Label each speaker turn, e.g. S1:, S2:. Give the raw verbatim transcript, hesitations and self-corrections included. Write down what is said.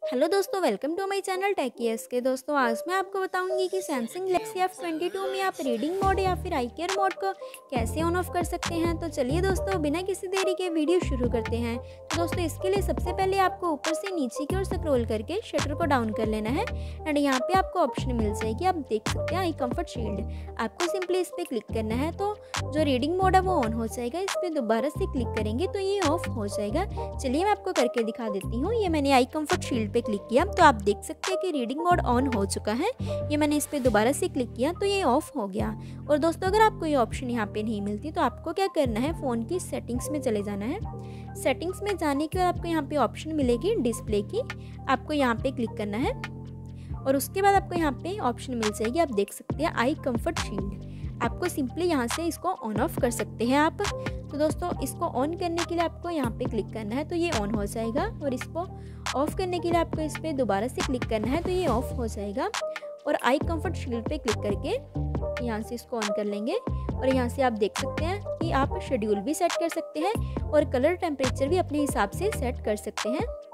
S1: Hello दोस्तों, welcome to my channel टेकियस के। दोस्तों आज मैं आपको बताऊंगी कि Samsung Galaxy F twenty two में आप रीडिंग मोड या फिर आई केयर मोड को कैसे ऑन ऑफ कर सकते हैं। तो चलिए दोस्तों, बिना किसी देरी के वीडियो शुरू करते हैं। तो दोस्तों इसके लिए सबसे पहले आपको ऊपर से नीचे की ओर स्क्रॉल करके शटर को डाउन कर लेना है एंड यहाँ पे आपको ऑप्शन मिल जाएगी, आप देख सकते हैं आई कंफर्ट शील्ड। आपको सिंपली इस पर क्लिक करना है तो जो रीडिंग मोड है वो ऑन हो जाएगा। इस पर दोबारा से क्लिक करेंगे तो ये ऑफ हो जाएगा। चलिए मैं आपको करके दिखा देती हूँ। ये मैंने आई कंफर्ट शील्ड पे क्लिक किया तो आप देख सकते हैं कि रीडिंग मोड ऑन हो चुका है। ये मैंने इस पे दोबारा से क्लिक किया तो ये ऑफ हो गया। और दोस्तों अगर आपको ये ऑप्शन यहाँ पे नहीं मिलती तो आपको क्या करना है, फ़ोन की सेटिंग्स में चले जाना है। सेटिंग्स में जाने के बाद आपको यहाँ पे ऑप्शन मिलेगी डिस्प्ले की, आपको यहाँ पे क्लिक करना है और उसके बाद आपको यहाँ पे ऑप्शन मिल जाएगी, आप देख सकते हैं आई कंफर्ट शील्ड। आपको सिंपली यहाँ से इसको ऑन ऑफ कर सकते हैं आप। तो दोस्तों इसको ऑन करने के लिए आपको यहाँ पे क्लिक करना है तो ये ऑन हो जाएगा और इसको ऑफ करने के लिए आपको इस पर दोबारा से क्लिक करना है तो ये ऑफ हो जाएगा। और आई कंफर्ट शील्ड पे क्लिक करके यहाँ से इसको ऑन कर लेंगे और यहाँ से आप देख सकते हैं कि आप शेड्यूल भी सेट कर सकते हैं और कलर टेम्परेचर भी अपने हिसाब से सेट कर सकते हैं।